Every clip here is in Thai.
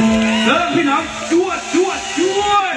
เริ่มพี่น้องจวดจวดจวด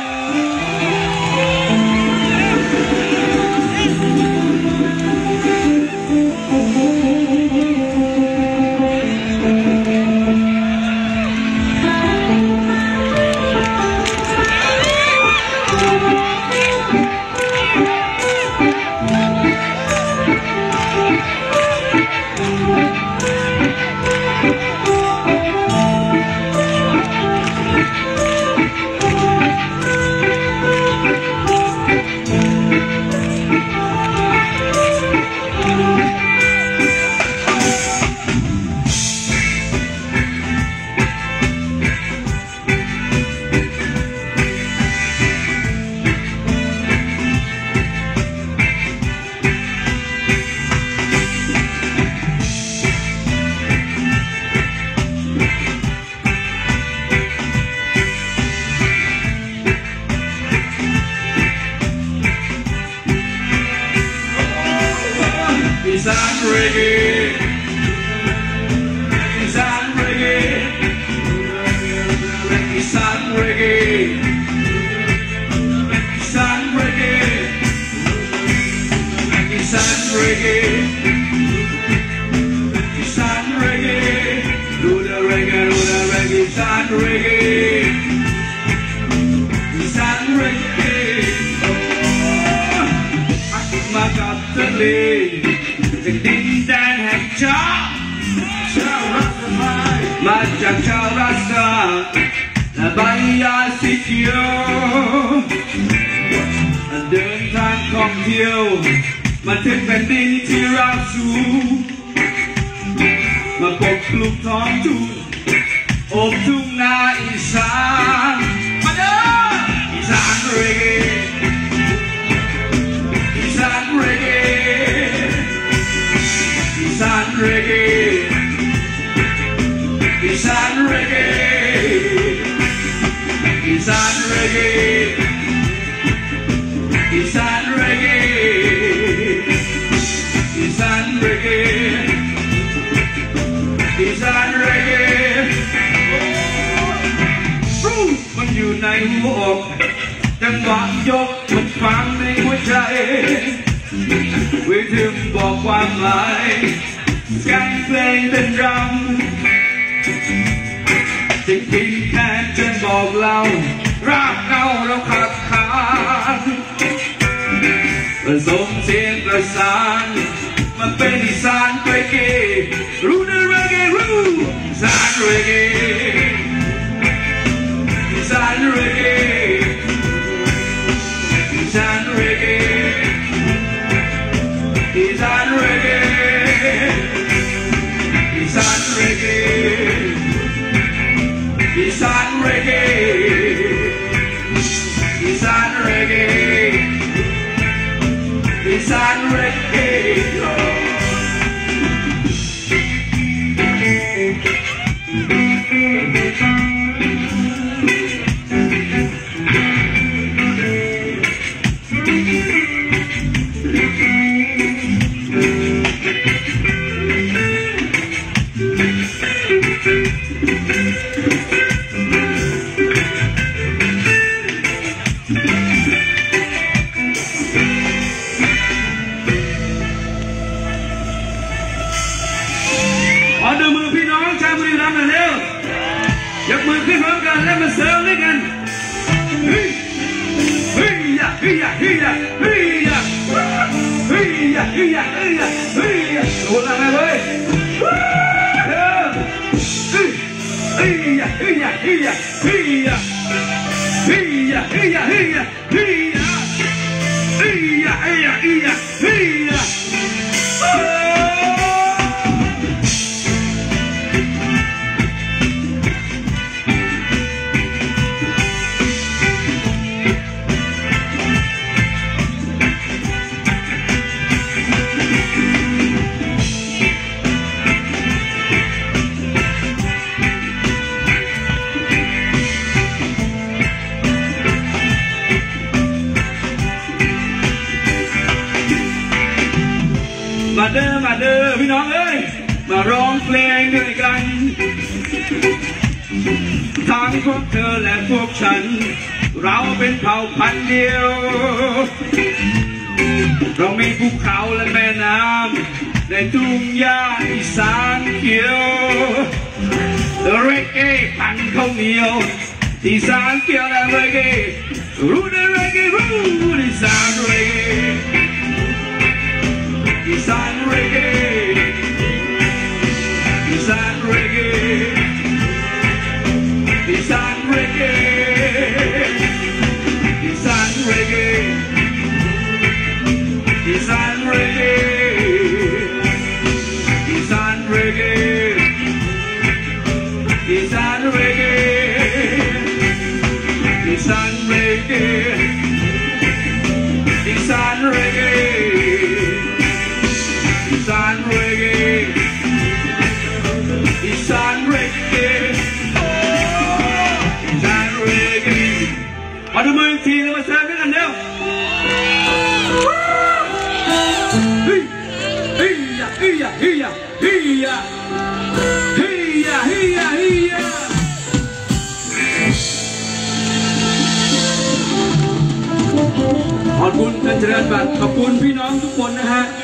มาจากชาวรัสกาและใบยาสีเขียวเดินทางท่องเที่ยวมาถึงแผ่นดินที่ราบสูงมาปกคลุมท้องทุ่งโอบทุ่งนาอีสานมาเด้ออีสานเรเกอีสานเรเกอีสานเรเกIsan reggae, Isan reggae, Isan reggae, Isan reggae, Isan reggae. มันอยู่ในหัวอกจังหวะยกมันฟังในหัวใจวิธีบอกความหมายการเพลงเป็นรำจะกินแค่จนบอกเรารากเงาเราขัดขาดผสมเสียงประสานมันเป็นอีสานเรเกรู้นะเรเกรู้อีสานเรเกอีสานเรเกอีสานเรเกอีสานเรเกอีสานเรเกIsan reggae, Isan reggae, Isan reggae. ดูมือพี่น้องชาวบุรีรัมย์หน่อยเร็วยกมือขึ้นพร้อมกันแล้วมาเซิร์ฟด้วยกันเฮ้ยเฮ้ยยะเฮ้ยยะเฮ้ยยะเฮ้ยยะเฮ้ยยะเฮ้ยยะเฮ้ยยะเฮ้ยยะโดนอะไรเลยเฮ้ยยะเฮ้ยยะเฮ้ยยะเฮ้ยยะเฮ้ยยะเฮ้ยยะเฮ้ยยะเฮ้ยยะเฮ้ยยะเฮ้ยยะเฮ้ยยะเฮ้ยยะมาเด้อพี่น้องเอ้ยมาร้องเพลงด้วยกันทั้งพวกเธอและพวกฉันเราเป็นเผ่าพันธุ์เดียวเรามีภูเขาและแม่น้ำในทุ่งหญ้าอีสานเขียวเรเก้พันข้าวเหนียวอีสานเขียวและเรเก้รู้ได้เรเก้รู้อีสานเรเก้อีสานเรเก้อีสานเรเก้อีสานเรเก้อีสานเรเก้อีสานเรเก้อีสานเรเก้อีสานเรเก้อีสานเรเก้อีสานเรเก้อีสานเรเก้อีสานเรเก้อีสานเรเก้มาดูมือทีแล้วมาแซมด้วยกันเร็วเฮ้ยเฮ้ยเฮ้ยเฮ้ยเฮ้ยเฮ้ยเฮ้ยเฮ้ยขอบคุณท่านเจริญบัตรขอบคุณพี่น้องทุกคนนะฮะ